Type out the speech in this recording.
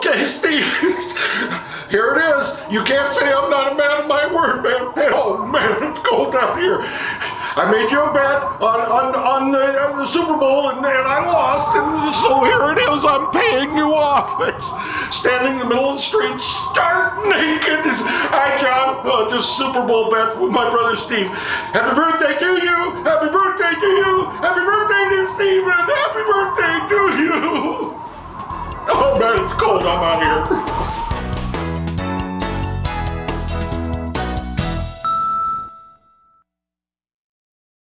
Okay, Steve. Here it is. You can't say I'm not a man of my word, man. Oh, man, it's cold out here. I made you a bet on the Super Bowl, and I lost, and so here it is. I'm paying you off. Standing in the middle of the street, stark naked. Hi, John. Just Super Bowl bet with my brother Steve. Happy birthday to you. Happy birthday to you. Happy birthday to Steve, and happy birthday to you. Oh, man, it's cold. I'm out here.